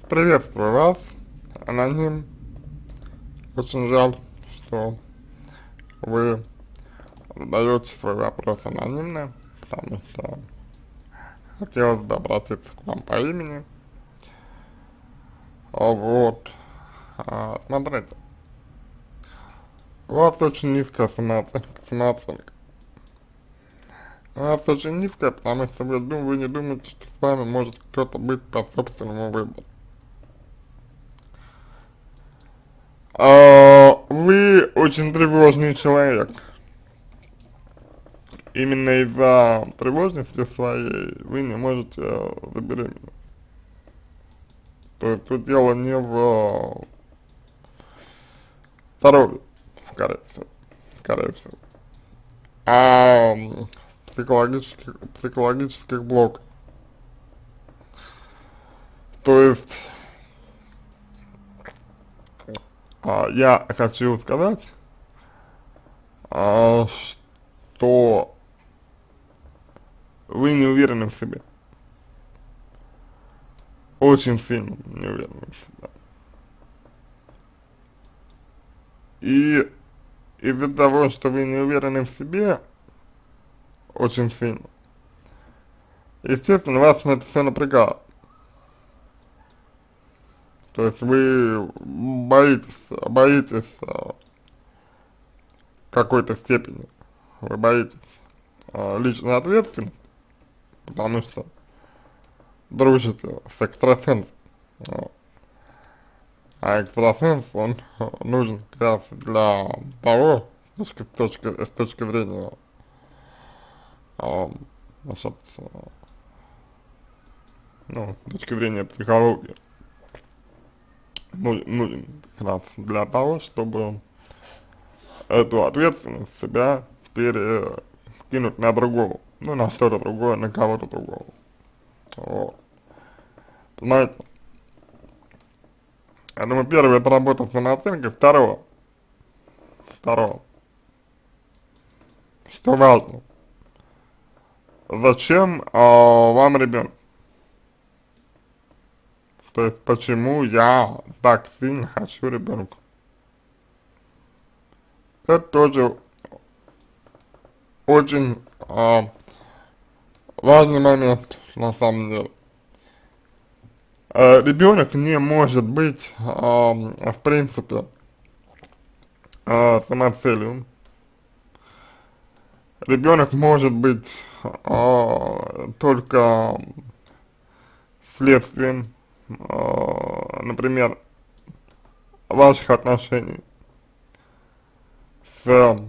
Приветствую вас, аноним. Очень жаль, что вы задаете свой вопрос анонимно, потому что хотелось бы обратиться к вам по имени. Вот. Смотрите, у вас очень низкая самооценка. У вас очень низкая, потому что вы не думаете, что с вами может кто-то быть по собственному выбору. Вы очень тревожный человек. Именно из-за тревожности своей вы не можете забеременеть. То есть тут дело не в здоровье, скорее всего, а психологических блоков. То есть я хочу сказать, что вы не уверены в себе. Очень сильно не уверены в себе. И из-за того, что вы не уверены в себе очень сильно, естественно, вас это все напрягает. То есть вы боитесь какой-то степени, вы боитесь личной ответственности, потому что дружите с экстрасенсом. Вот. А экстрасенс, он нужен как раз для того, с точки зрения, значит, ну, с точки зрения психологии, нужен как раз для того, чтобы эту ответственность себя перекинуть на другого, ну, на что-то другое, на кого-то другого. Вот. Понимаете? Я думаю, первое — это работа с самооценкой, второе, что важно, зачем вам ребенок? То есть, почему я так сильно хочу ребенка? Это тоже очень важный момент, на самом деле. Ребенок не может быть, в принципе, самоцелью. Ребенок может быть только следствием, например, ваших отношений с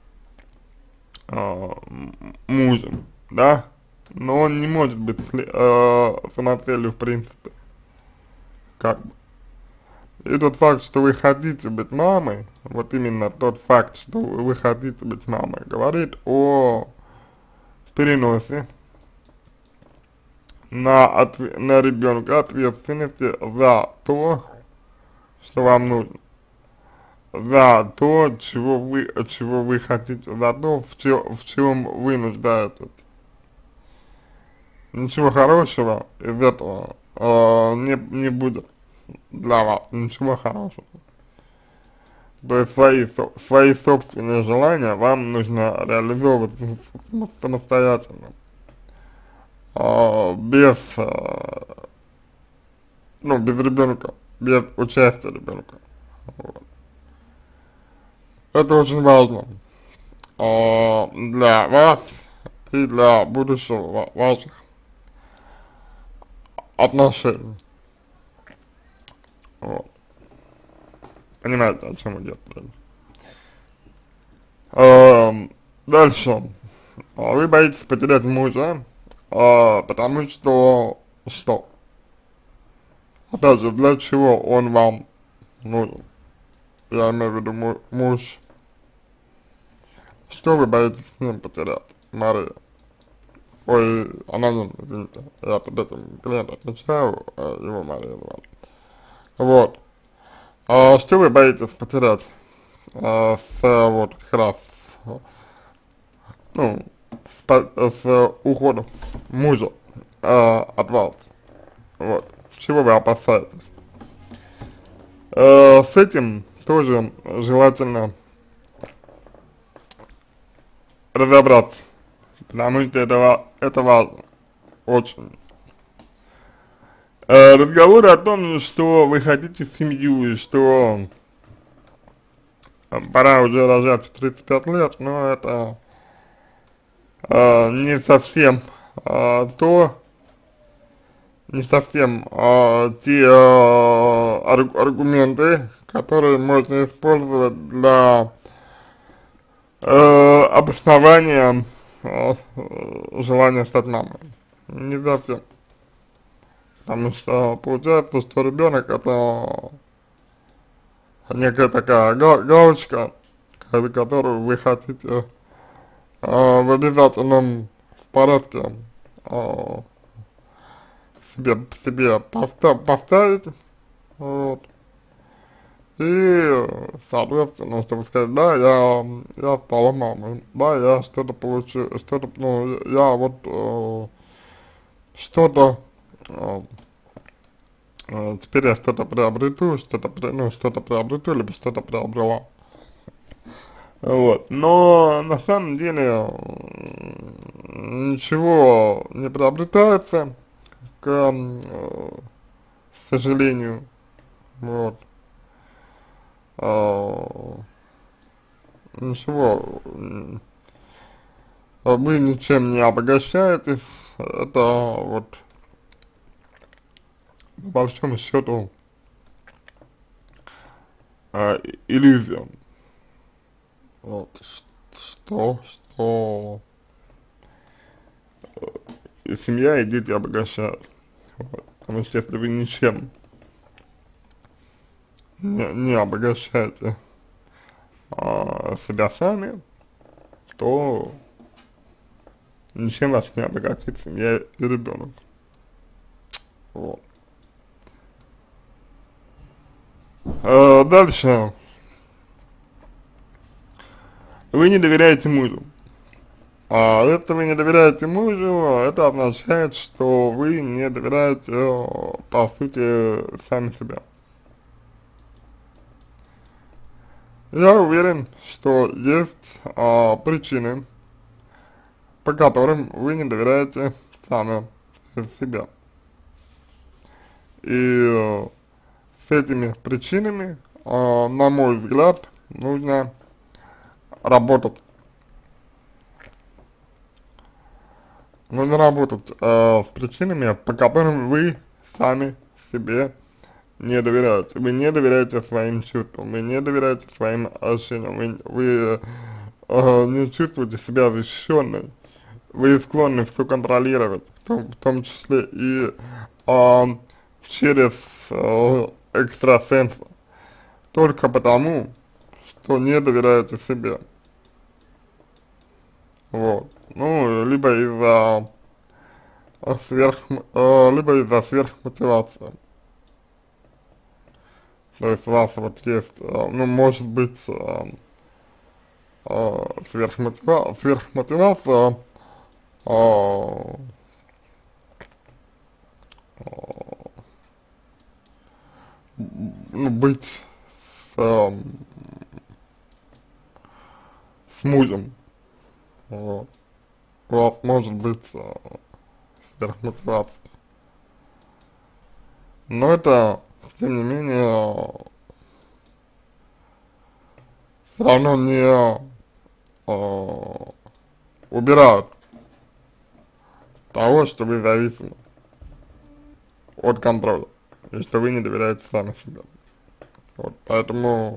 мужем, да, но он не может быть самоцелью в принципе, как бы. И тот факт, что вы хотите быть мамой, вот именно тот факт, что вы хотите быть мамой, говорит о переносе на ребенка ответственности за то, что вам нужно, за то, чего вы хотите, за то, в чем вы нуждаетесь. Ничего хорошего из этого не будет для вас, ничего хорошего. То есть свои собственные желания вам нужно реализовывать самостоятельно, без, ну, без ребенка, без участия ребенка. Вот. Это очень важно для вас и для будущего ваших отношений. Вот. Понимаете, о чем идет речь. Дальше. Вы боитесь потерять мужа, потому что, опять же, для чего он вам нужен? Я имею в виду муж. Что вы боитесь с ним потерять, Мария? Ой, аноним, извините, я под этим клиентом отвечаю, его Мария звали. Вот. Что вы боитесь потерять вот как раз, ну, с уходом мужа от вас? Вот. Чего вы опасаетесь? С этим тоже желательно разобраться, потому что это важно, очень. Разговоры о том, что вы хотите семью и что пора уже рожать в 35 лет, но это не совсем то, не совсем те аргументы, которые можно использовать для обоснования желания стать мамой. Не совсем. Потому что получается, что ребенок это некая такая галочка, которую вы хотите в обязательном порядке себе поставить, вот, и, соответственно, чтобы сказать, да, я стала мамой, да, я что-то получу, что-то, ну, я вот что-то, теперь я что-то приобрету, что-то приобрету, либо что-то приобрела. Вот, но на самом деле ничего не приобретается, к сожалению, вот, ничего, вы ничем не обогащаетесь, это вот, по большому счету, иллюзия, вот, что и семья, и дети обогащают, вот, потому что если вы ничем не обогащаете себя сами, то ничем вас не обогатит семья и ребенок. Вот. Дальше. Вы не доверяете мужу. Если вы не доверяете мужу, это означает, что вы не доверяете, по сути, сами себе. Я уверен, что есть причины, по которым вы не доверяете сами себе. И с этими причинами, на мой взгляд, нужно работать. Нужно работать с причинами, по которым вы сами себе не доверяете. Вы не доверяете своим чувствам, вы не доверяете своим ощущениям, вы не чувствуете себя защищенной, вы склонны все контролировать, в том числе и через экстрасенса, только потому, что не доверяете себе. Вот. Ну, либо из-за сверхмотивации. То есть у вас вот есть, ну, может быть, сверхмотивация, ну, быть с, с мужем. Вот. У вас может быть сверхмотивация. Но это, тем не менее, все равно не убирает того, что вы зависимы от контроля, и что вы не доверяете сами себе. Вот, поэтому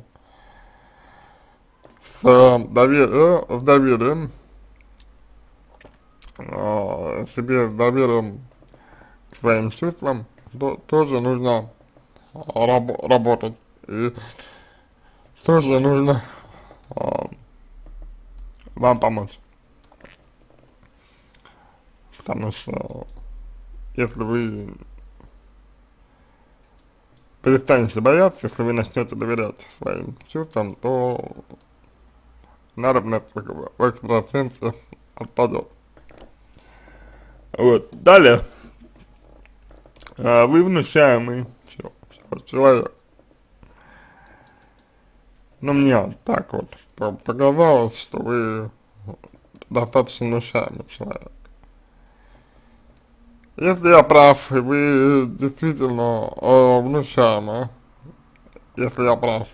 с доверием, себе, с доверием к своим чувствам тоже нужно работать, и тоже нужно вам помочь, потому что если вы перестанете бояться, если вы начнете доверять своим чувствам, то надобность в экстрасенсе отпадет. Вот. Далее. Вы внушаемый человек. Ну, мне так вот показалось, что вы достаточно внушаемый человек. Если я прав, и вы действительно внушаемы, если я прав,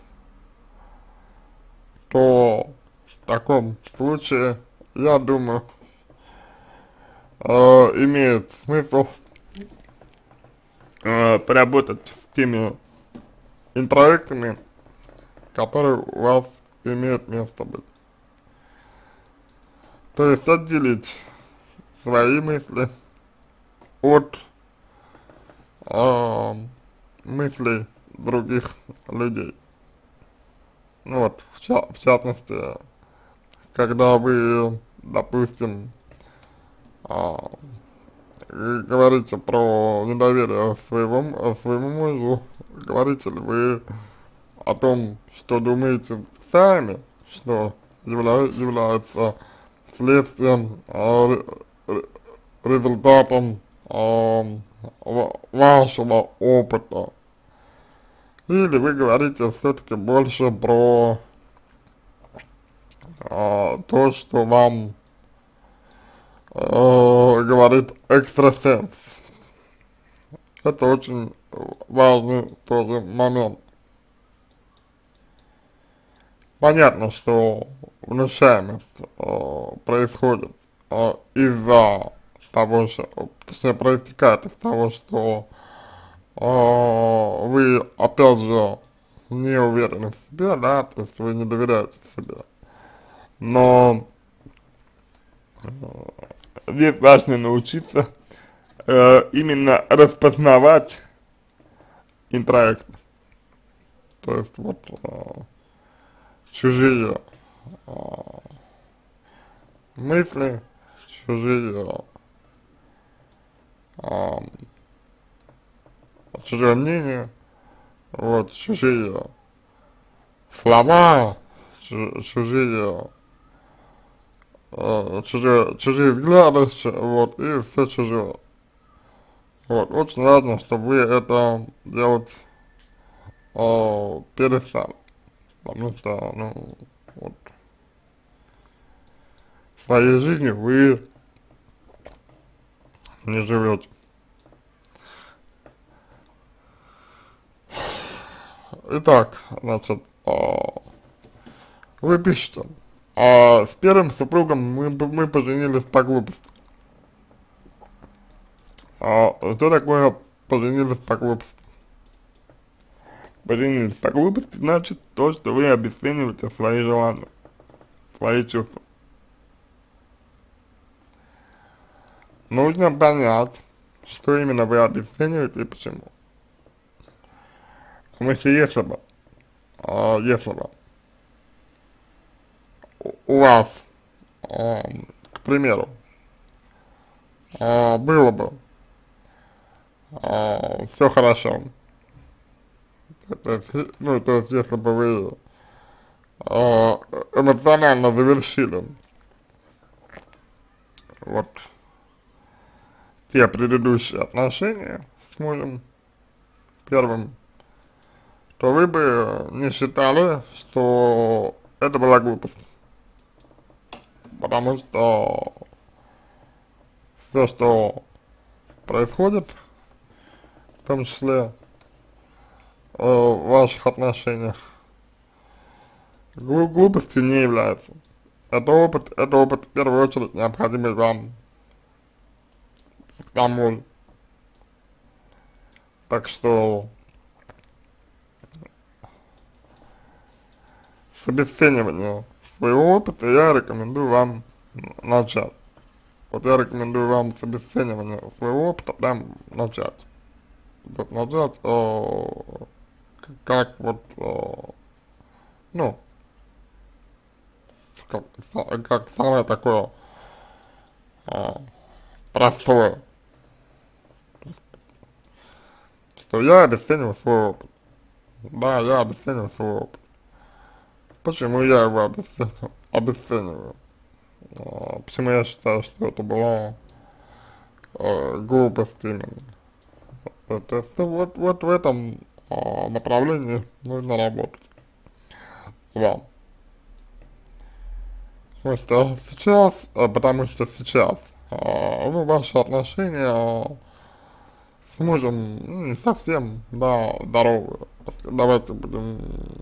то в таком случае, я думаю, имеет смысл поработать с теми интроектами, которые у вас имеют место быть. То есть отделить свои мысли от э, мыслей других людей. Ну вот, в частности, когда вы, допустим, а, говорите про недоверие своему мужу, говорите ли вы о том, что думаете сами, что является следствием, результатом вашего опыта. Или вы говорите все-таки больше про то, что вам говорит экстрасенс. Это очень важный тоже момент. Понятно, что внушаемость происходит из-за того, что, точнее, проистекает из того, что вы, опять же, не уверены в себе, да, то есть вы не доверяете себе. Но здесь важно научиться именно распознавать интроект. То есть вот чужие мысли, чужие, а, чужое мнение, вот, чужие слова, чужие, чужие взгляды, вот, и все чужое. Вот, очень важно, чтобы вы это делать перестали, потому что, ну, вот, в своей жизни вы не живете. Итак, значит, вы пишете, с первым супругом мы поженились по глупости. Что такое поженились по глупости? Поженились по глупости значит то, что вы обесцениваете свои желания, свои чувства. Нужно понять, что именно вы обесцениваете и почему. Потому что если бы, у вас, к примеру, было бы все хорошо, то есть, ну, то есть, если бы вы эмоционально завершили вот те предыдущие отношения с мужем первым, то вы бы не считали, что это была глупость. Потому что все, что происходит, в том числе в ваших отношениях, глупостью не является. Это опыт в первую очередь необходимый вам, тому. Так что с обесценивания своего опыта я рекомендую вам начать. Вот я рекомендую вам с обесценивания своего опыта прям начать. Вот начать, как вот, ну, как самое такое простое, что я обесцениваю свой опыт. Да, я обесцениваю свой опыт. Почему я его обесцениваю? Почему я считаю, что это была глупость именно? То есть вот в этом направлении нужно работать. вам. Потому что сейчас, ну, ваши отношения с мужем, ну, не совсем, да, здоровы. Давайте будем,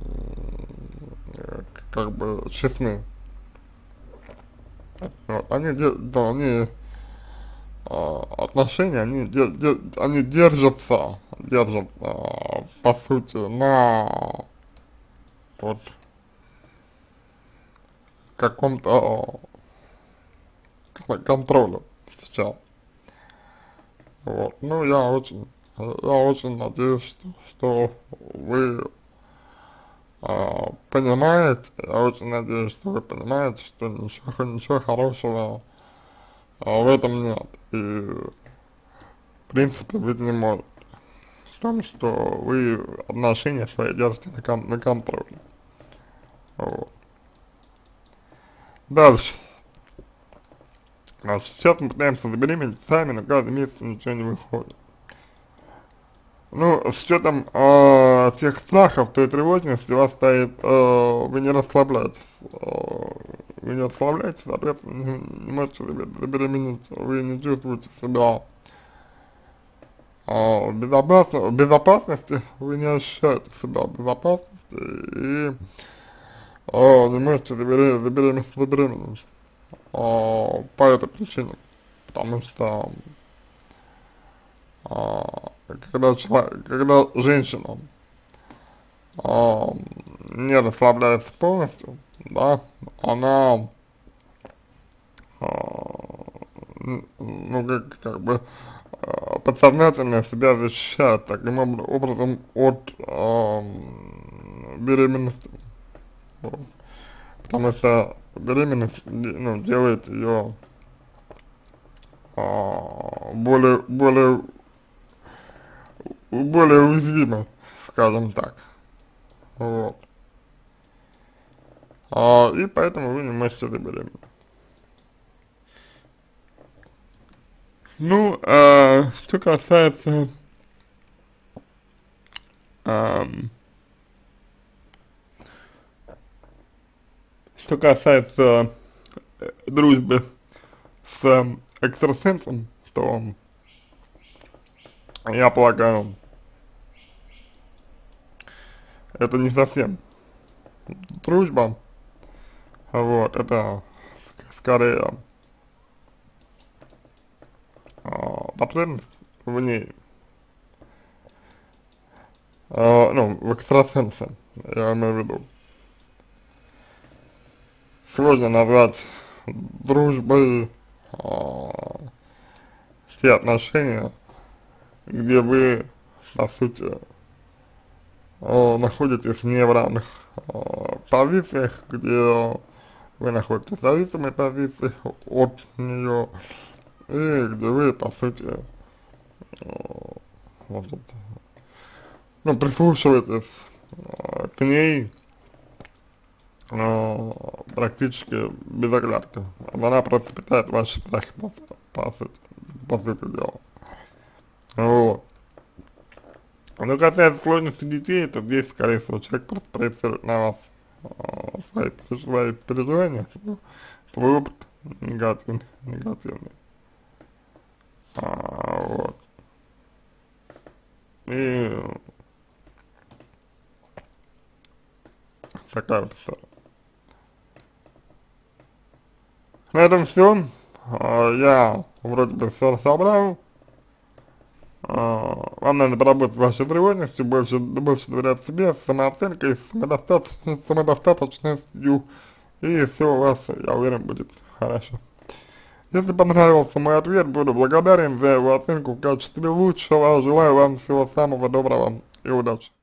как бы, честны. Вот, да, отношения, они держатся, по сути, на вот каком-то контроле сейчас. Вот, ну, я очень надеюсь, что вы понимаете, я очень надеюсь, что вы понимаете, что ничего хорошего в этом нет. И, в принципе, быть не может. В том, что вы отношения свои держите на контроле. Вот. Дальше. Значит, сейчас мы пытаемся забеременеть сами, но каждый месяц ничего не выходит. Ну, с учетом тех страхов, той тревожности вас стоит, вы не расслабляетесь. Соответственно, не можете забеременеть, вы не чувствуете себя в безопасности, вы не ощущаете себя в безопасности и не можете забеременеть по этой причине, потому что когда женщина не расслабляется полностью, да, она ну, как бы подсознательно себя защищает таким образом от беременности. Вот. Потому что беременность, ну, делает ее более уязвимой, скажем так. Вот. И поэтому вы не можете забеременеть. Ну, что касается дружбы с экстрасенсом, то я полагаю, это не совсем дружба, вот, это скорее потребность в ней, ну, в экстрасенсе, я имею в виду. Сложно назвать дружбой те отношения, где вы, по сути, находитесь не в равных позициях, где вы находитесь в зависимой позиции от нее, и где вы, по сути, вот, ну, прислушиваетесь к ней практически без оглядки. Она просто питает ваши страхи, по сути дела. Вот. Что касается сложности детей, то здесь, скорее всего, человек просто проецирует на вас свои переживания, свой опыт негативный. Вот. И такая вот история. На этом все. Я вроде бы все разобрал. Вам надо поработать с вашей тревожностью, больше доверять себе, самооценкой, самодостаточностью, и все у вас, я уверен, будет хорошо. Если понравился мой ответ, буду благодарен за его оценку в качестве лучшего. Желаю вам всего самого доброго и удачи.